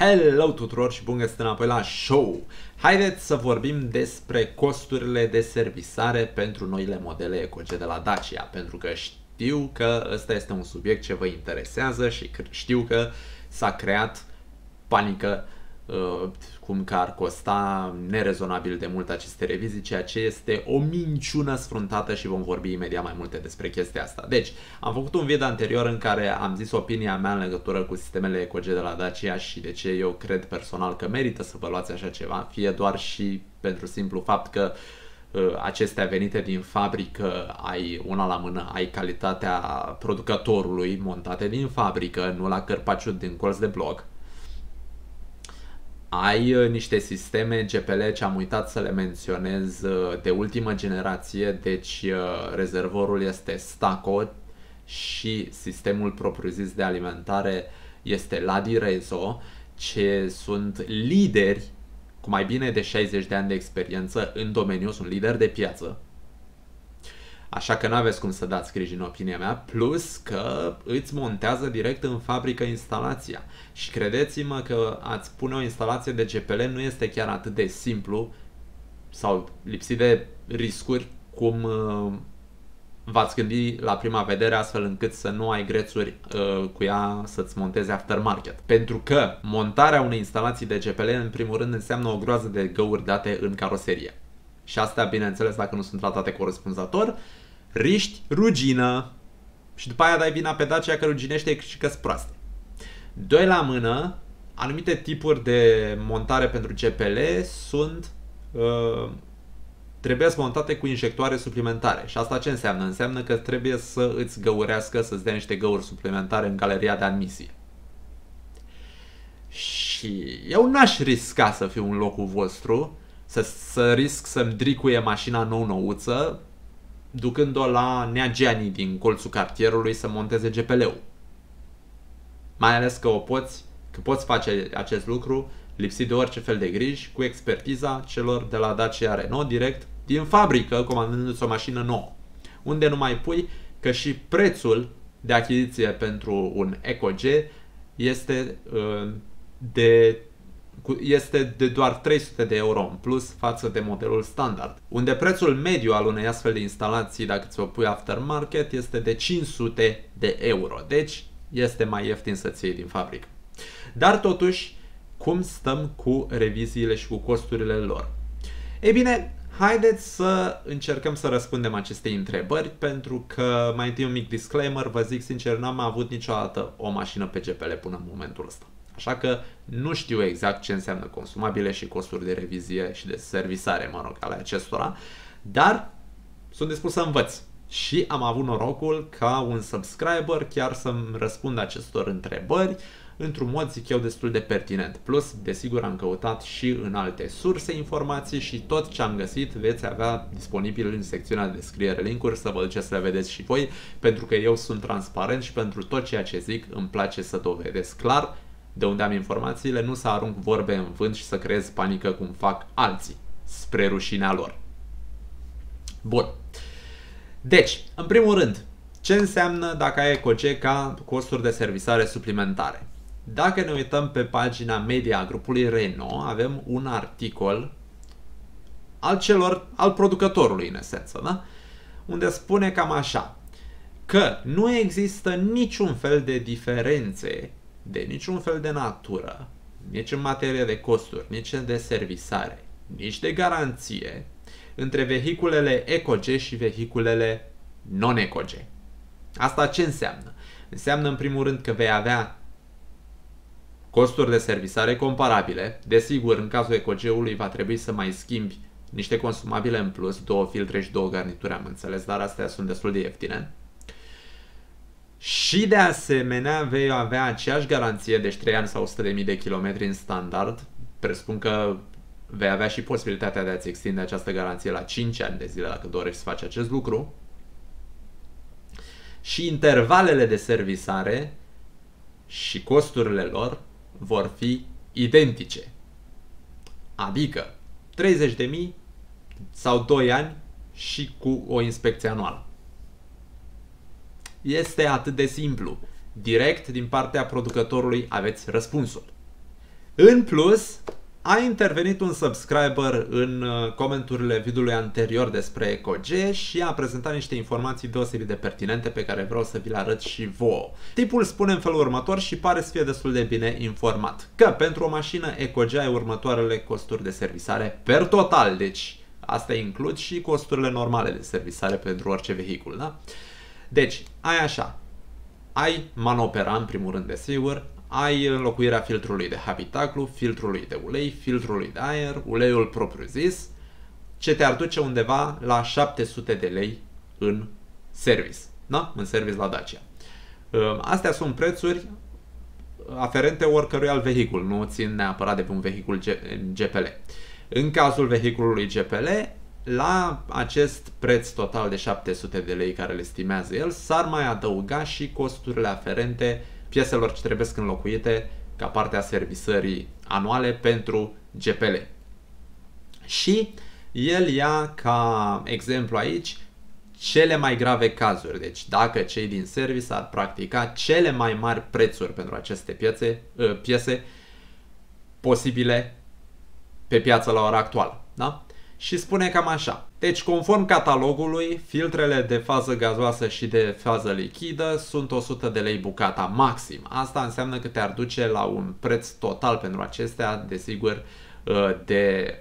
Hello tuturor și bun găsit înapoi la show! Haideți să vorbim despre costurile de servisare pentru noile modele EcoG de la Dacia, pentru că știu că ăsta este un subiect ce vă interesează și știu că s-a creat panică cum că ar costa nerezonabil de mult aceste revizii, ceea ce este o minciună sfruntată și vom vorbi imediat mai multe despre chestia asta. Deci, am făcut un video anterior în care am zis opinia mea în legătură cu sistemele EcoG de la Dacia și de ce eu cred personal că merită să vă luați așa ceva, fie doar și pentru simplu fapt că acestea venite din fabrică, ai una la mână, ai calitatea producătorului montate din fabrică, nu la cărpaciul din colț de bloc. Ai niște sisteme GPL ce am uitat să le menționez de ultimă generație, deci rezervorul este Staco și sistemul propriu-zis de alimentare este Ladi Rezo, ce sunt lideri cu mai bine de 60 de ani de experiență în domeniu, sunt lideri de piață. Așa că n-aveți cum să dați griji în opinia mea, plus că îți montează direct în fabrică instalația. Și credeți-mă că ați pune o instalație de GPL nu este chiar atât de simplu sau lipsit de riscuri cum v-ați gândi la prima vedere, astfel încât să nu ai grețuri cu ea să-ți montezi aftermarket. Pentru că montarea unei instalații de GPL în primul rând înseamnă o groază de găuri date în caroserie. Și astea, bineînțeles, dacă nu sunt tratate corespunzător, riști rugină. Și după aia dai vina pe Dacia că ruginește și că-s proaste. Doi la mână, anumite tipuri de montare pentru GPL trebuie montate cu injectoare suplimentare. Și asta ce înseamnă? Înseamnă că trebuie să îți găurească, să-ți dea niște găuri suplimentare în galeria de admisie. Și eu n-aș risca să fiu în locul vostru, să risc să-mi dricuie mașina nou-nouță, ducând-o la Neagiani din colțul cartierului să monteze GPL-ul. Mai ales că poți face acest lucru lipsit de orice fel de griji, cu expertiza celor de la Dacia Renault, direct din fabrică, comandându-ți o mașină nouă. Unde nu mai pui că și prețul de achiziție pentru un EcoG este de doar 300 de euro în plus față de modelul standard, unde prețul mediu al unei astfel de instalații, dacă ți-o pui aftermarket, este de 500 de euro. Deci este mai ieftin să-ți iei din fabrică. Dar totuși, cum stăm cu reviziile și cu costurile lor? Ei bine, haideți să încercăm să răspundem acestei întrebări, pentru că, mai întâi un mic disclaimer, vă zic sincer, n-am avut niciodată o mașină pe GPL până în momentul ăsta. Așa că nu știu exact ce înseamnă consumabile și costuri de revizie și de servisare, mă rog, ale acestora, dar sunt dispus să învăț. Și am avut norocul ca un subscriber chiar să-mi răspundă acestor întrebări într-un mod, zic eu, destul de pertinent. Plus, desigur, am căutat și în alte surse informații și tot ce am găsit veți avea disponibil în secțiunea de descriere link-uri să vă duceți să le vedeți și voi, pentru că eu sunt transparent și pentru tot ceea ce zic îmi place să dovedesc clar de unde am informațiile, nu să arunc vorbe în vânt și să creez panică cum fac alții, spre rușinea lor. Bun. Deci, în primul rând, ce înseamnă dacă ai EcoG ca costuri de servisare suplimentare? Dacă ne uităm pe pagina media a grupului Renault, avem un articol al producătorului, în esență, da? Unde spune cam așa, că nu există niciun fel de diferențe de niciun fel de natură, nici în materie de costuri, nici de servisare, nici de garanție, între vehiculele EcoG și vehiculele non-EcoG. Asta ce înseamnă? Înseamnă în primul rând că vei avea costuri de servisare comparabile. Desigur, în cazul EcoG-ului va trebui să mai schimbi niște consumabile în plus, 2 filtre și 2 garnituri, am înțeles, dar astea sunt destul de ieftine. Și de asemenea vei avea aceeași garanție, deci 3 ani sau 100.000 de kilometri în standard. Presupun că vei avea și posibilitatea de a-ți extinde această garanție la 5 ani de zile dacă dorești să faci acest lucru. Și intervalele de servisare și costurile lor vor fi identice. Adică 30.000 sau 2 ani și cu o inspecție anuală. Este atât de simplu. Direct din partea producătorului aveți răspunsul. În plus, a intervenit un subscriber în comenturile videoului anterior despre EcoG și a prezentat niște informații deosebit de pertinente pe care vreau să vi le arăt și vouă. Tipul spune în felul următor și pare să fie destul de bine informat, că pentru o mașină EcoG ai următoarele costuri de servisare per total, deci asta includ și costurile normale de servisare pentru orice vehicul, da? Deci, ai așa, ai manopera în primul rând, desigur, ai înlocuirea filtrului de habitaclu, filtrului de ulei, filtrului de aer, uleiul propriu-zis, ce te-ar duce undeva la 700 de lei în service, da? În service la Dacia. Astea sunt prețuri aferente oricărui alt vehicul, nu țin neapărat de pe un vehicul GPL. În cazul vehiculului GPL, la acest preț total de 700 de lei care le estimează el, s-ar mai adăuga și costurile aferente pieselor ce trebuie înlocuite ca parte a servisării anuale pentru GPL. Și el ia ca exemplu aici cele mai grave cazuri. Deci dacă cei din service ar practica cele mai mari prețuri pentru aceste piese posibile pe piață la ora actuală. Da? Și spune cam așa. Deci, conform catalogului, filtrele de fază gazoasă și de fază lichidă sunt 100 de lei bucata maxim. Asta înseamnă că te-ar duce la un preț total pentru acestea, desigur, de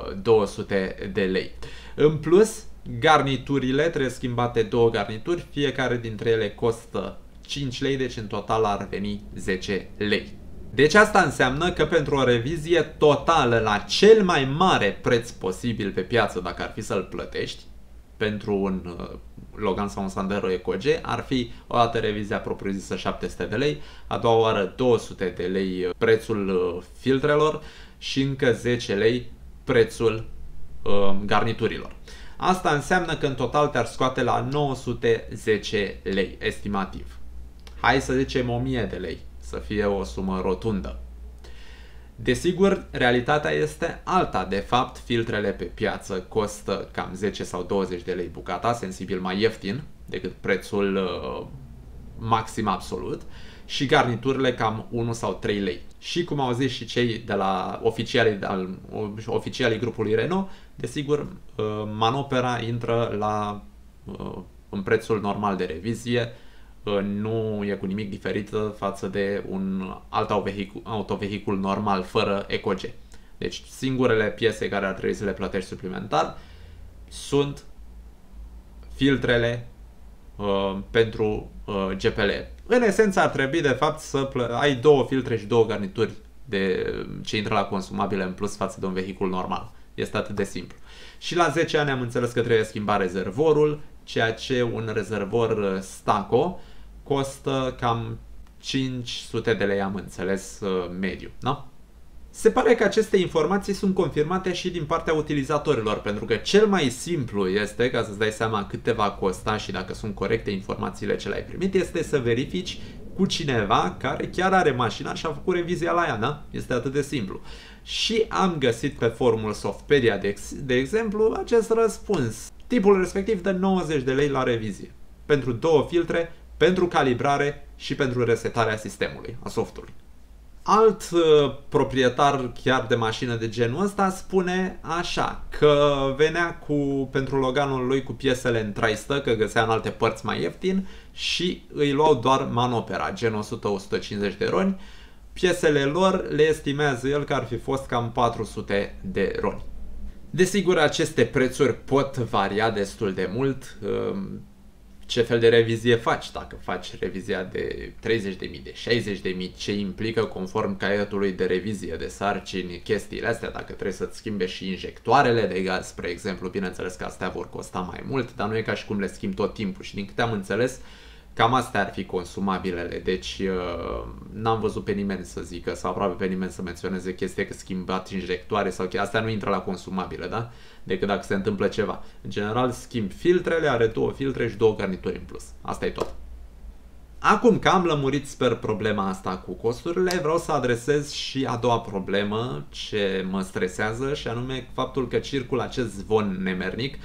200 de lei. În plus, garniturile, trebuie schimbate două garnituri, fiecare dintre ele costă 5 lei, deci în total ar veni 10 lei. Deci asta înseamnă că pentru o revizie totală la cel mai mare preț posibil pe piață, dacă ar fi să-l plătești, pentru un Logan sau un Sandero EcoG, ar fi o dată revizia propriu-zisă 700 de lei, a doua oară 200 de lei prețul filtrelor și încă 10 lei prețul garniturilor. Asta înseamnă că în total te-ar scoate la 910 lei, estimativ. Hai să zicem 1000 de lei, să fie o sumă rotundă. Desigur, realitatea este alta. De fapt, filtrele pe piață costă cam 10 sau 20 de lei bucata, sensibil mai ieftin decât prețul maxim absolut, și garniturile cam 1 sau 3 lei. Și cum au zis și cei de la oficialii grupului Renault, desigur, manopera intră în prețul normal de revizie, nu e cu nimic diferit față de un alt autovehicul normal fără EcoG. Deci singurele piese care ar trebui să le plătești suplimentar sunt filtrele pentru GPL. În esență ar trebui de fapt să ai două filtre și două garnituri ce intră la consumabile în plus față de un vehicul normal. Este atât de simplu. Și la 10 ani am înțeles că trebuie schimba rezervorul, ceea ce un rezervor Staco costă cam 500 de lei, am înțeles, mediu. Da? Se pare că aceste informații sunt confirmate și din partea utilizatorilor, pentru că cel mai simplu este, ca să-ți dai seama cât te va costa și dacă sunt corecte informațiile ce le-ai primit, este să verifici cu cineva care chiar are mașina și a făcut revizia la ea, da? Este atât de simplu. Și am găsit pe forumul Softpedia, de exemplu, acest răspuns. Tipul respectiv dă 90 de lei la revizie. Pentru două filtre, pentru calibrare și pentru resetarea sistemului, a softului. Alt proprietar chiar de mașină de genul ăsta spune așa, că venea pentru Loganul lui cu piesele în traistă, că găsea în alte părți mai ieftin și îi luau doar manopera, gen 100-150 de roni. Piesele lor le estimează el că ar fi fost cam 400 de roni. Desigur, aceste prețuri pot varia destul de mult. Ce fel de revizie faci? Dacă faci revizia de 30.000, de 60.000, ce implică conform caietului de revizie, de sarcini, chestiile astea, dacă trebuie să-ți schimbe și injectoarele de gaz, spre exemplu, bineînțeles că astea vor costa mai mult, dar nu e ca și cum le schimbi tot timpul și din câte am înțeles, cam astea ar fi consumabilele, deci n-am văzut pe nimeni să zică, sau aproape pe nimeni să menționeze chestia că schimbat injectoare sau astea nu intră la consumabile, da? Decât dacă se întâmplă ceva. În general, schimb filtrele, are două filtre și două garnituri în plus. Asta e tot. Acum că am lămurit, sper, problema asta cu costurile, vreau să adresez și a doua problemă ce mă stresează, și anume faptul că circulă acest zvon nemernic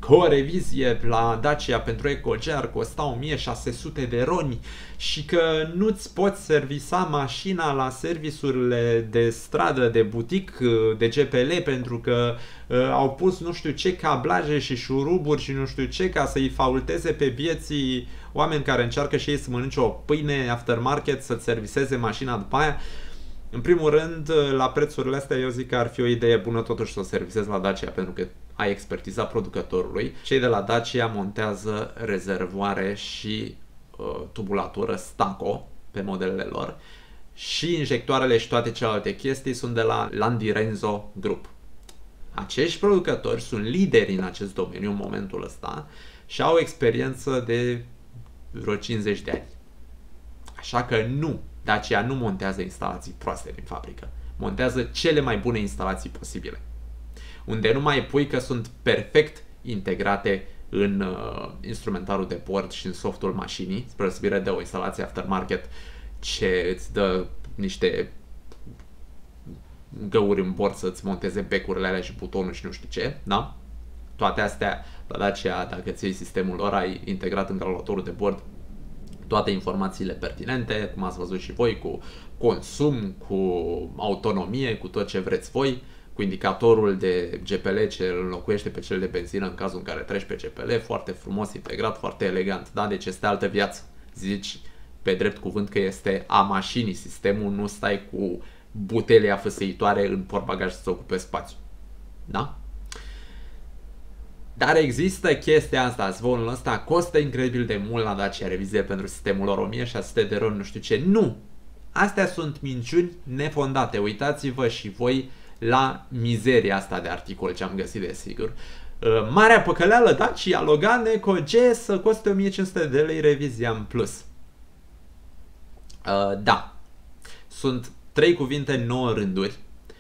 că o revizie la Dacia pentru EcoG ar costa 1600 de roni și că nu-ți poți servisa mașina la serviciurile de stradă, de butic, de GPL pentru că au pus nu știu ce cablaje și șuruburi și nu știu ce ca să-i faulteze pe vieții oameni care încearcă și ei să mănânce o pâine aftermarket, să-ți serviseze mașina după aia. În primul rând, la prețurile astea eu zic că ar fi o idee bună totuși să o servisezi la Dacia pentru că ai expertiza producătorului. Cei de la Dacia montează rezervoare și tubulatură Staco pe modelele lor și injectoarele și toate celelalte chestii sunt de la Landi Renzo Group. Acești producători sunt lideri în acest domeniu în momentul ăsta și au experiență de vreo 50 de ani. Așa că nu, Dacia nu montează instalații proaste din fabrică. Montează cele mai bune instalații posibile. Unde nu mai pui că sunt perfect integrate în instrumentarul de bord și în softul mașinii, spre deosebire de o instalație aftermarket ce îți dă niște găuri în bord să-ți monteze becurile alea și butonul și nu știu ce, da? Toate astea, la Dacia, dacă ți iei sistemul lor, ai integrat în calculatorul de bord toate informațiile pertinente, cum ați văzut și voi, cu consum, cu autonomie, cu tot ce vreți voi, cu indicatorul de GPL ce îl înlocuiește pe cel de benzină în cazul în care treci pe GPL, foarte frumos integrat, foarte elegant, da? Deci este altă viață. Zici pe drept cuvânt că este a mașinii sistemul, nu stai cu butelia fâsăitoare în portbagaj să ocupe spațiu. Da? Dar există chestia asta, zvonul ăsta costă incredibil de mult la Dacia revizie pentru sistemul lor 1600 de RON, nu știu ce. Nu! Astea sunt minciuni nefondate. Uitați-vă și voi la mizeria asta de articol ce am găsit, desigur. Marea păcăleală Dacia Logan EcoG să coste 1500 de lei revizia în plus. Da. Sunt 3 cuvinte, 9 rânduri.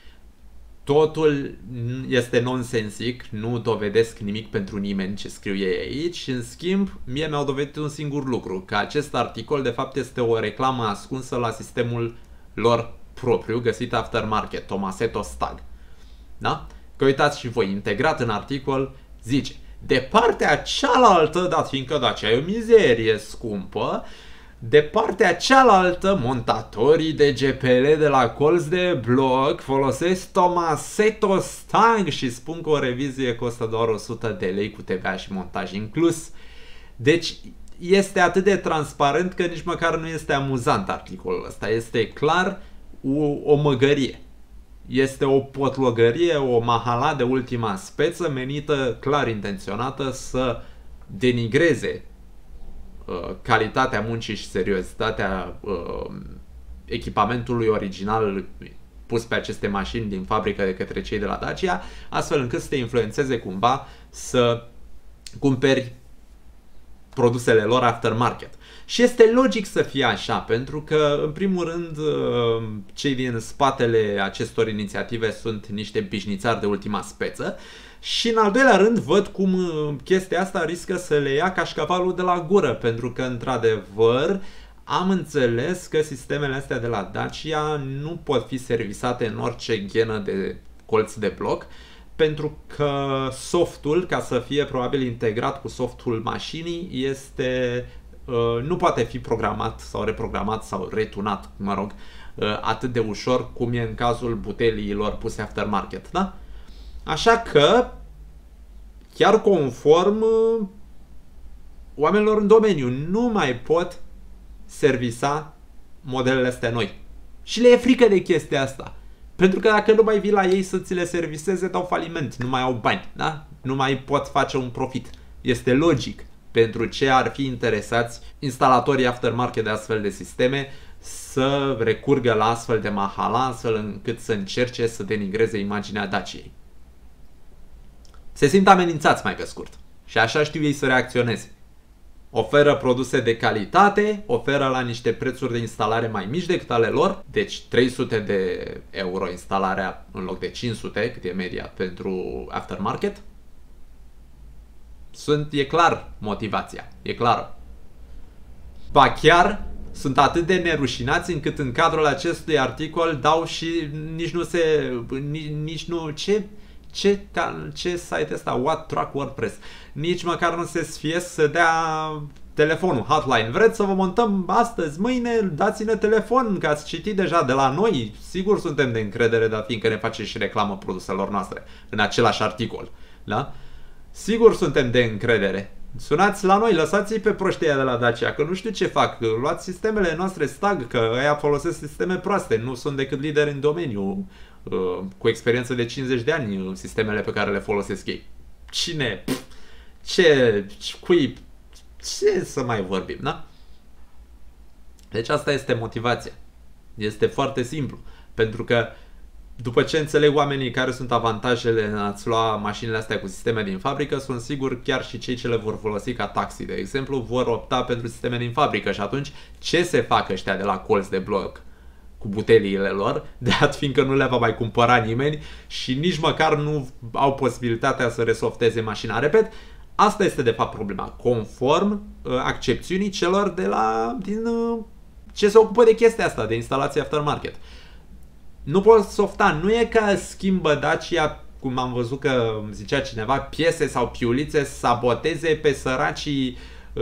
Totul este nonsensic, nu dovedesc nimic pentru nimeni ce scriu ei aici. În schimb, mie mi-au dovedit un singur lucru, că acest articol de fapt este o reclamă ascunsă la sistemul lor propriu, găsit aftermarket, Tomasetto Stag. Da? Că uitați și voi, integrat în articol, zice, de partea cealaltă, dat fiindcă Dacia e o mizerie scumpă, de partea cealaltă, montatorii de GPL de la colț de bloc folosesc Tomasetto Stag și spun că o revizie costă doar 100 de lei cu TVA și montaj inclus. Deci este atât de transparent că nici măcar nu este amuzant articolul ăsta. Este clar o măgărie. Este o potlogărie, o mahala de ultima speță menită clar intenționată să denigreze calitatea muncii și seriozitatea echipamentului original pus pe aceste mașini din fabrică de către cei de la Dacia, astfel încât să te influențeze cumva să cumperi produsele lor aftermarket. Și este logic să fie așa, pentru că, în primul rând, cei din spatele acestor inițiative sunt niște bișnițari de ultima speță și, în al doilea rând, văd cum chestia asta riscă să le ia cașcavalul de la gură, pentru că, într-adevăr, am înțeles că sistemele astea de la Dacia nu pot fi servisate în orice ghenă de colț de bloc, pentru că softul, ca să fie probabil integrat cu softul mașinii, nu poate fi programat sau reprogramat sau retunat, mă rog, atât de ușor cum e în cazul buteliilor puse aftermarket, da? Așa că, chiar conform oamenilor în domeniu, nu mai pot servisa modelele astea noi. Și le e frică de chestia asta. Pentru că dacă nu mai vii la ei să ți le serviseze, dau faliment, nu mai au bani, da? Nu mai pot face un profit. Este logic pentru ce ar fi interesați instalatorii aftermarket de astfel de sisteme să recurgă la astfel de mahala, astfel încât să încerce să denigreze imaginea Daciei. Se simt amenințați, mai pe scurt. Și așa știu ei să reacționeze. Oferă produse de calitate, oferă la niște prețuri de instalare mai mici decât ale lor, deci 300 de euro instalarea în loc de 500, cât e media pentru aftermarket. E clar motivația, e clară. Ba chiar sunt atât de nerușinați încât în cadrul acestui articol dau și Ce site ăsta? What Truck WordPress? Nici măcar nu se sfiesc să dea telefonul, hotline. Vreți să vă montăm astăzi, mâine? Dați-ne telefon, că ați citit deja de la noi. Sigur suntem de încredere, dar fiindcă ne face și reclamă produselor noastre în același articol. Da? Sigur suntem de încredere. Sunați la noi, lăsați-i pe proștia de la Dacia, că nu știu ce fac. Luați sistemele noastre stag, că ăia folosesc sisteme proaste. Nu sunt decât lideri în domeniu, cu experiență de 50 de ani, sistemele pe care le folosesc ei. Cine? Cui? Ce să mai vorbim, da? Deci asta este motivația. Este foarte simplu. Pentru că după ce înțeleg oamenii care sunt avantajele în a-ți lua mașinile astea cu sisteme din fabrică, sunt sigur chiar și cei ce le vor folosi ca taxi, de exemplu, vor opta pentru sisteme din fabrică. Și atunci ce se fac ăștia de la colț de bloc cu buteliile lor, dat fiindcă nu le va mai cumpăra nimeni și nici măcar nu au posibilitatea să resofteze mașina. Repet, asta este de fapt problema, conform accepțiunii celor ce se ocupă de chestia asta, de instalație aftermarket. Nu poți softa, nu e că schimbă Dacia, cum am văzut că zicea cineva, piese sau piulițe să saboteze pe săracii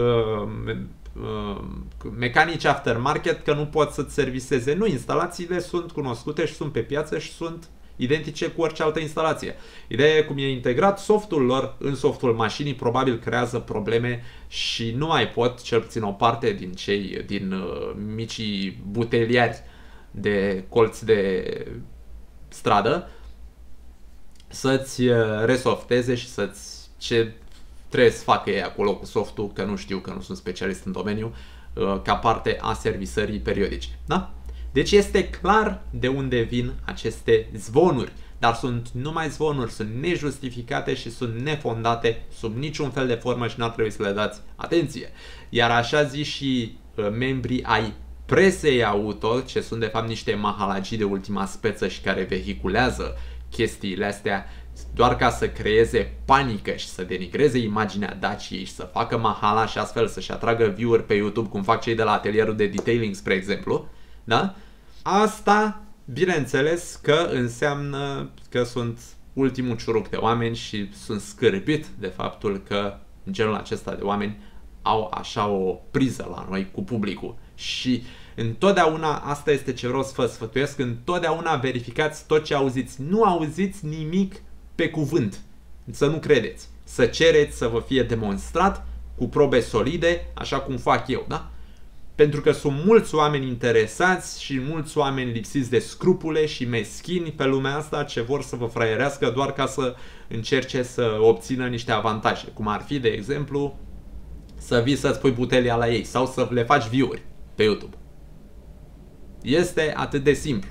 mecanici aftermarket că nu pot să-ți serviseze. Nu, instalațiile sunt cunoscute și sunt pe piață și sunt identice cu orice altă instalație. Ideea e cum e integrat softul lor în softul mașinii, probabil creează probleme și nu mai pot, cel puțin o parte din micii buteliari de colț de stradă, să-ți resofteze și ce trebuie să facă ei acolo cu softul, că nu știu, că nu sunt specialist în domeniu, ca parte a servisării periodice. Da? Deci este clar de unde vin aceste zvonuri, dar sunt numai zvonuri, sunt nejustificate și sunt nefondate sub niciun fel de formă și n-ar trebui să le dați atenție. Iar așa zi și membrii ai presei auto, ce sunt de fapt niște mahalagii de ultima speță și care vehiculează chestiile astea doar ca să creeze panică și să denigreze imaginea Daciei și să facă mahala și astfel să-și atragă view-uri pe YouTube, cum fac cei de la atelierul de detailing, spre exemplu, da? Asta, bineînțeles, că înseamnă că sunt ultimul ciuruc de oameni și sunt scârbit de faptul că genul acesta de oameni au așa o priză la noi cu publicul. Și întotdeauna, asta este ce vreau să vă sfătuiesc, întotdeauna verificați tot ce auziți. Nu auziți nimic pe cuvânt. Să nu credeți. Să cereți să vă fie demonstrat cu probe solide, așa cum fac eu, da? Pentru că sunt mulți oameni interesați și mulți oameni lipsiți de scrupule și meschini pe lumea asta ce vor să vă fraierească doar ca să încerce să obțină niște avantaje. Cum ar fi, de exemplu, să vii să-ți pui butelia la ei sau să le faci view-uri pe YouTube. Este atât de simplu.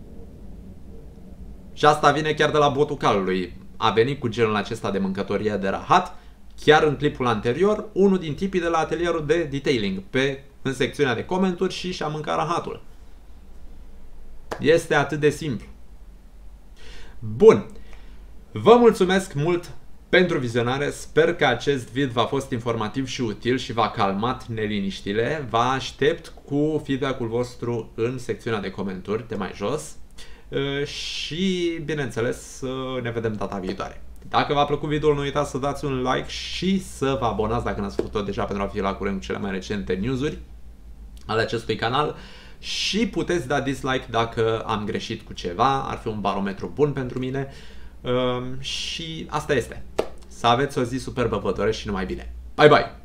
Și asta vine chiar de la botul calului. A venit cu genul acesta de mâncătorie de rahat, chiar în clipul anterior, unul din tipii de la atelierul de detailing, în secțiunea de comentarii și-a mâncat rahatul. Este atât de simplu. Bun. Vă mulțumesc mult pentru vizionare. Sper că acest vid v-a fost informativ și util și v-a calmat neliniștile. Vă aștept cu feedback-ul vostru în secțiunea de comentarii de mai jos. Și, bineînțeles, ne vedem data viitoare. Dacă v-a plăcut videoul, nu uitați să dați un like și să vă abonați dacă n-ați făcut-o deja pentru a fi la curent cu cele mai recente news-uri ale acestui canal. Și puteți da dislike dacă am greșit cu ceva, ar fi un barometru bun pentru mine. Și asta este. Să aveți o zi superbă, vă doresc și numai bine. Bye bye!